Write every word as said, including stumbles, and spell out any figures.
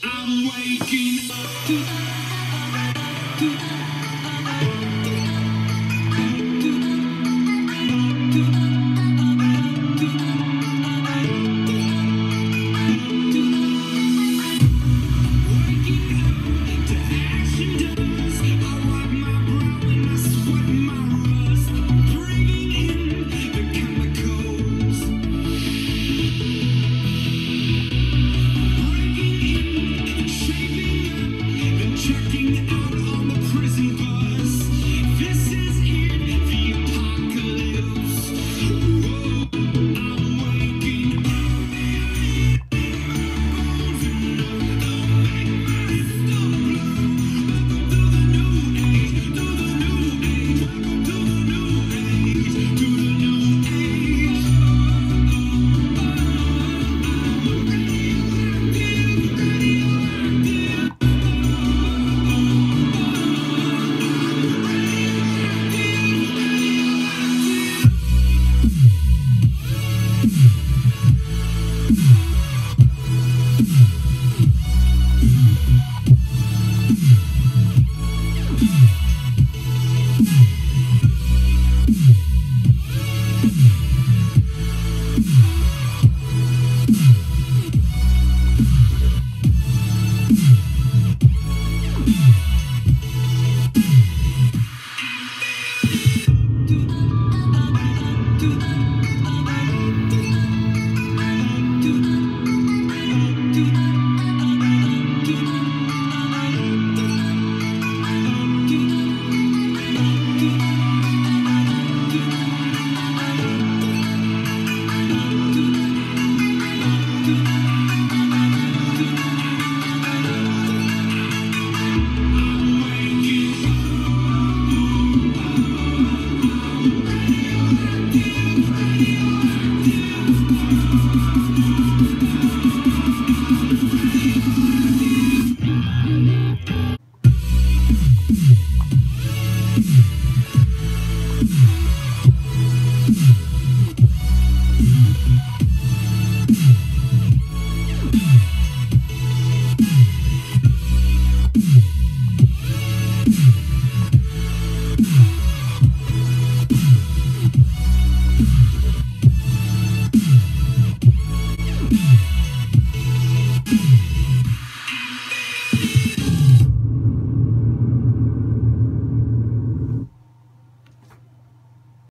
I'm waking up to, to, checking out on the prison bus. This is it, the apocalypse. Whoa, I'm waking up. Bones enough to make my stuff blow. Welcome to the new age, to the new age. Welcome to the new age, to the new age.